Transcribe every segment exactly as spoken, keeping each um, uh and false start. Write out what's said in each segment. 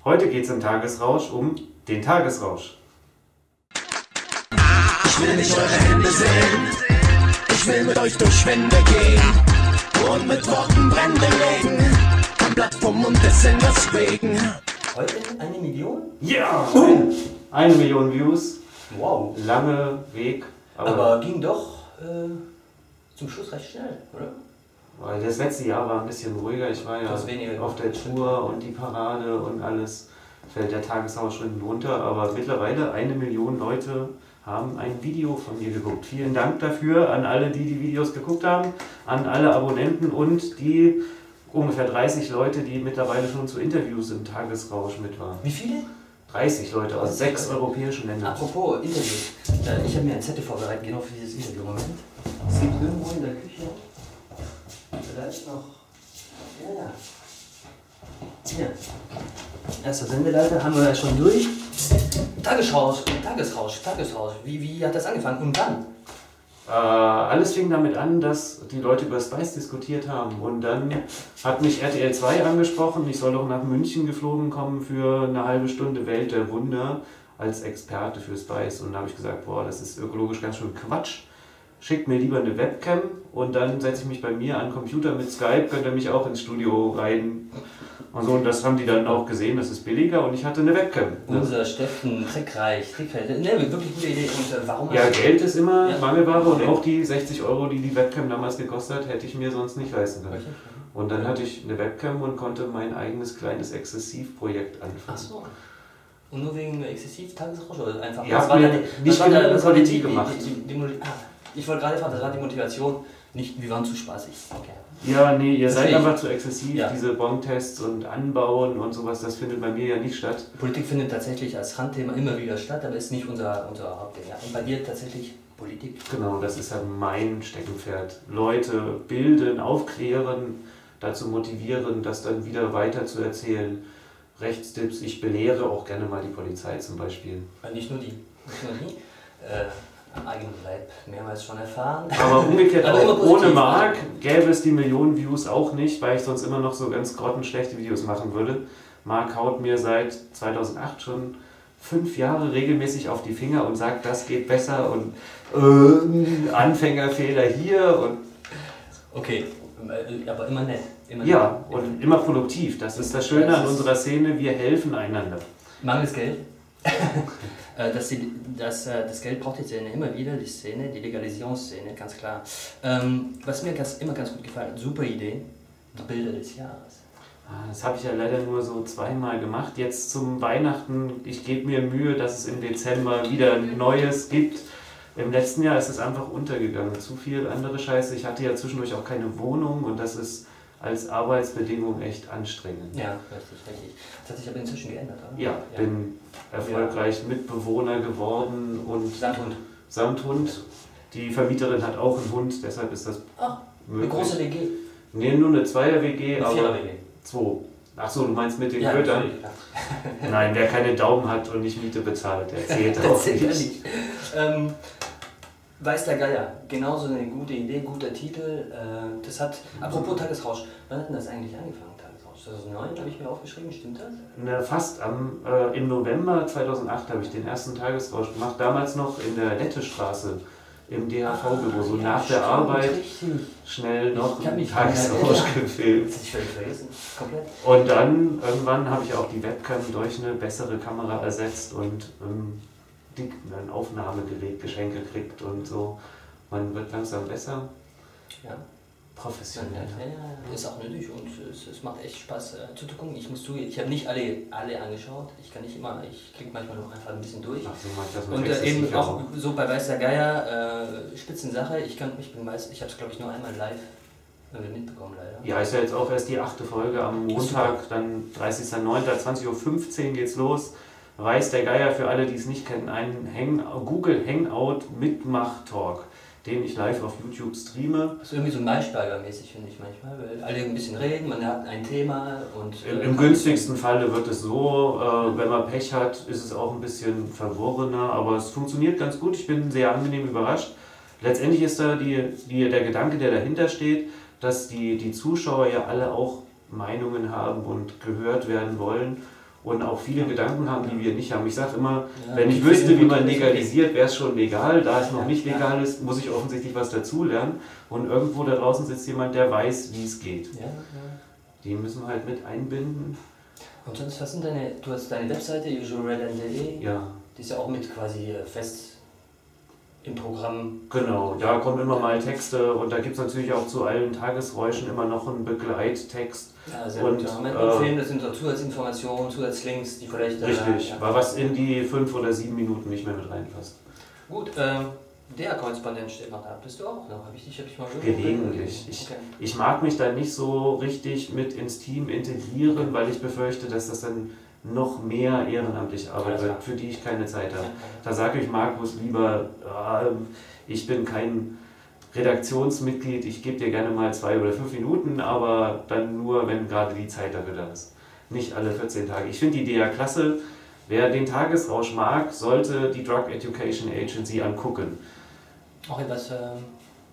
Heute geht es im Tagesrausch um den Tagesrausch. Ich will nicht eure Hände sehen, ich will mit euch durch Wände gehen und mit Worten Brände legen. Ein Blatt vom Mund des Sängers wegen. Heute eine Million? Ja! Uh. Eine Million Views. Wow. Lange Weg. Aber, aber ging doch äh, zum Schluss recht schnell, oder? Weil das letzte Jahr war ein bisschen ruhiger. Ich war ja auf der Tour und die Parade und alles. Fällt der Tagesrausch schon runter. Aber mittlerweile eine Million Leute haben ein Video von mir geguckt. Vielen Dank dafür an alle, die die Videos geguckt haben, an alle Abonnenten und die ungefähr dreißig Leute, die mittlerweile schon zu Interviews im Tagesrausch mit waren. Wie viele? dreißig Leute aus sechs europäischen Ländern. Apropos Interview. Ich habe mir ein Zettel vorbereitet, genau für dieses Interview. Moment. Es gibt irgendwo in der Küche. Vielleicht noch. Ja, ja. Hier. Erster Sendeleiter haben wir ja schon durch. Tagesrausch, Tagesrausch, Tagesrausch. Wie, wie hat das angefangen und wann? Äh, alles fing damit an, dass die Leute über Spice diskutiert haben. Und dann hat mich R T L zwei angesprochen, ich soll doch nach München geflogen kommen für eine halbe Stunde Welt der Wunder als Experte für Spice. Und da habe ich gesagt, boah, das ist ökologisch ganz schön Quatsch. Schickt mir lieber eine Webcam und dann setze ich mich bei mir an den Computer mit Skype, könnt ihr mich auch ins Studio rein. Und so, und das haben die dann auch gesehen, das ist billiger und ich hatte eine Webcam. Unser Steffen, trickreich, trickreich. Ne, wirklich gute Idee. Und äh, warum ja, Geld ist immer ja. Mangelware und auch die sechzig Euro, die die Webcam damals gekostet hat, hätte ich mir sonst nicht leisten können. Und dann hatte ich eine Webcam und konnte mein eigenes kleines Exzessivprojekt anfangen. Ach so. Und nur wegen exzessiv Tagesrausch oder einfach? Ja, was mir nicht genug Politik gemacht. Die, die, die, die, ah, ich wollte gerade fragen, das war die Motivation, nicht, wir waren zu spaßig. Okay. Ja, nee, ihr das seid ich. einfach zu exzessiv, ja. diese Bon-Tests und Anbauen und sowas, das findet bei mir ja nicht statt. Politik findet tatsächlich als Randthema immer wieder statt, aber ist nicht unser, unser Hauptthema. Ja. Und bei dir tatsächlich Politik? Genau, das ist ja mein Steckenpferd. Leute bilden, aufklären, dazu motivieren, das dann wieder weiter zu erzählen. Rechtstipps, ich belehre auch gerne mal die Polizei zum Beispiel. Nicht nur die, nicht nur die. Äh, am eigenen Leib mehrmals schon erfahren. Aber umgekehrt Aber auch ohne Marc gäbe es die Millionen Views auch nicht, weil ich sonst immer noch so ganz grottenschlechte Videos machen würde. Marc haut mir seit zweitausendacht schon fünf Jahre regelmäßig auf die Finger und sagt, das geht besser und äh, Anfängerfehler hier und... Okay, aber immer nett. Immer ja, nett. und immer produktiv. Das ist das Schöne an unserer Szene, wir helfen einander. Mangels Geld? das, die, das, das Geld braucht die Szene immer wieder, die Szene, die Legalisierungsszene, ganz klar. Ähm, was mir ganz, immer ganz gut gefallen hat, super Idee, die Bilder des Jahres. Das habe ich ja leider nur so zweimal gemacht. Jetzt zum Weihnachten, ich gebe mir Mühe, dass es im Dezember wieder Neues gibt. Im letzten Jahr ist es einfach untergegangen, zu viel andere Scheiße. Ich hatte ja zwischendurch auch keine Wohnung und das ist als Arbeitsbedingung echt anstrengend. Ja, richtig, richtig. Das hat sich aber inzwischen geändert, oder? Ja, ja. Bin erfolgreich ja. Mitbewohner geworden und Samthund. Samthund. Die Vermieterin hat auch einen Hund, deshalb ist das Ach, möglich. Eine große W G? Nee, nur eine Zweier-W G, eine aber Vierer-W G. zwei. Achso, du meinst mit den ja, Kötern? Nein, wer keine Daumen hat und nicht Miete bezahlt, der zählt auch nicht. nicht. Ähm, Weiß der Geier, genauso eine gute Idee, guter Titel. Äh, das hat, apropos Tagesrausch, wann hat denn das eigentlich angefangen, Tagesrausch? zweitausendneun habe ich mir aufgeschrieben, stimmt das? Na, fast am, äh, im November zweitausendacht habe ich den ersten Tagesrausch gemacht, damals noch in der Lettestraße im D H V-Büro, so ah, nach ja, der Arbeit richtig. Schnell noch einen Tagesrausch gefilmt. Das ich völlig vergessen, komplett. Und dann irgendwann habe ich auch die Webcam durch eine bessere Kamera ersetzt und ähm, ein Aufnahmegerät geschenkt gekriegt und so. Man wird langsam besser. Ja. Professionell. Ja, ja, ist auch nötig und es, es macht echt Spaß äh, zuzugucken. Ich muss zugeben, ich habe nicht alle, alle angeschaut. Ich kann nicht immer, ich klicke manchmal noch einfach ein bisschen durch. Ach so, manchmal und äh, eben auch auch so bei Weiß der Geier, äh, Spitzensache. Ich kann, ich bin meist, ich habe es glaube ich nur einmal live mitbekommen leider. Ja, ist ja jetzt auch erst die achte Folge am Montag, dann dreißigster neunter zwanzig Uhr fünfzehn geht's los. Weiß der Geier, für alle, die es nicht kennen, ein Hang Google Hangout Mitmach-Talk, den ich live auf YouTube streame. Das ist irgendwie so Maischberger-mäßig, finde ich manchmal, weil alle ein bisschen reden, man hat ein Thema und... Im, im günstigsten Falle wird es so, äh, wenn man Pech hat, ist es auch ein bisschen verworrener, aber es funktioniert ganz gut, ich bin sehr angenehm überrascht. Letztendlich ist da die, die, der Gedanke, der dahinter steht, dass die, die Zuschauer ja alle auch Meinungen haben und gehört werden wollen. und auch viele Gedanken haben, die wir nicht haben. Ich sage immer, Ja, wenn ich die wüsste, wie man Filme- legalisiert, wäre es schon legal. Da es noch Ja, nicht ja. legal ist, muss ich offensichtlich was dazulernen. Und irgendwo da draußen sitzt jemand, der weiß, wie es geht. Ja, ja. Die müssen wir halt mit einbinden. Und sonst, was sind deine, du hast deine Webseite, usualredland punkt de, Ja, die ist ja auch mit quasi fest im Programm. genau. Da kommen immer mal Texte und da gibt es natürlich auch zu allen Tagesräuschen immer noch einen Begleittext. Ja, sehr Und, gut. Ja, mit äh, Filmen, das sind so Zusatzinformationen, Zusatzlinks, die vielleicht... äh, Richtig, ja. war was in die fünf oder sieben Minuten nicht mehr mit reinpasst. Gut, ähm, der Korrespondent Stefan, da bist du auch noch. Hab ich dich, hab ich mal Gelegentlich. Ich, Okay. ich mag mich da nicht so richtig mit ins Team integrieren, weil ich befürchte, dass das dann noch mehr ehrenamtliche Arbeit Ja, wird, für die ich keine Zeit habe. Ja. Da sage ich Markus lieber, ähm, ich bin kein Redaktionsmitglied, ich gebe dir gerne mal zwei oder fünf Minuten, aber dann nur, wenn gerade die Zeit dafür da ist. Nicht alle vierzehn Tage. Ich finde die Idee ja klasse. Wer den Tagesrausch mag, sollte die Drug Education Agency angucken. Auch etwas ähm,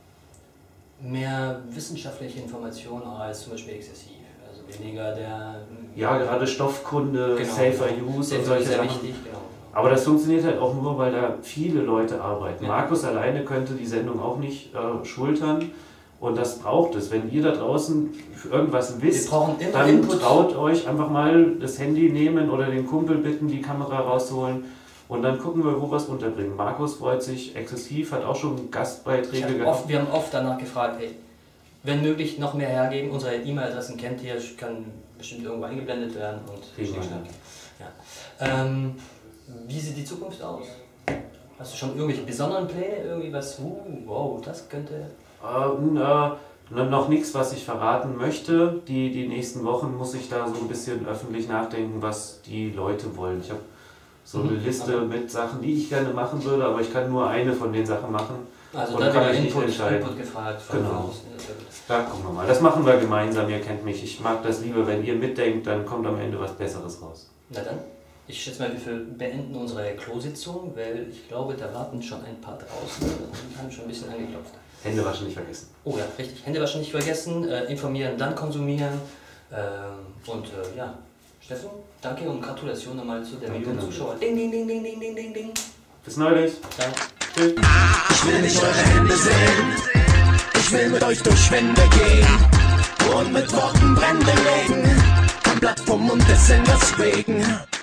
mehr wissenschaftliche Informationen als zum Beispiel exzessiv. Also weniger der... Ja, gerade Stoffkunde, Genau. Safer Use Sehr, und solche sehr Sachen. wichtig, genau. Aber das funktioniert halt auch nur, weil da viele Leute arbeiten. Ja. Markus alleine könnte die Sendung auch nicht äh, schultern. Und das braucht es. Wenn ihr da draußen für irgendwas wisst, Wir brauchen immer dann Input. traut euch einfach mal das Handy nehmen oder den Kumpel bitten, die Kamera rauszuholen. Und dann gucken wir, wo wir es unterbringen. Markus freut sich exzessiv, hat auch schon Ich Gastbeiträge hab gehabt. oft, wir haben oft danach gefragt, hey, wenn möglich noch mehr hergeben. Unsere E-Mail-Adressen kennt ihr, kann bestimmt irgendwo eingeblendet werden. Und Vielen Dank. Ja. Ähm, wie sieht die Zukunft aus? Hast du schon irgendwelche besonderen Pläne? Irgendwie was, uh, wow, das könnte... Ähm, äh, noch nichts, was ich verraten möchte. Die, die nächsten Wochen muss ich da so ein bisschen öffentlich nachdenken, was die Leute wollen. Ich habe so eine Mhm. Liste mit Sachen, die ich gerne machen würde, aber ich kann nur eine von den Sachen machen. Also Und da kann wieder ich nicht Input, entscheiden. Input gefragt. Von Genau. außen. Ja, sehr gut. Da gucken wir mal. Das machen wir gemeinsam, ihr kennt mich. Ich mag das lieber, wenn ihr mitdenkt, dann kommt am Ende was Besseres raus. Na dann, ich schätze mal, wir beenden unsere Klositzung, weil ich glaube, da warten schon ein paar draußen und haben schon ein bisschen angeklopft. Hände waschen nicht vergessen. Oh ja, richtig. Hände waschen nicht vergessen, äh, informieren, dann konsumieren. Ähm, und äh, ja, Steffen, danke und Gratulation nochmal zu der Danke, Million danke. Zuschauer. Ding, ding, ding, ding, ding, ding, ding, ding. Bis neulich. Danke. Tschüss. Ich will nicht eure Hände sehen. Ich will mit euch durch Wände gehen und mit Worten Brände legen. Ein Blatt vom Mund des Sängers wegen.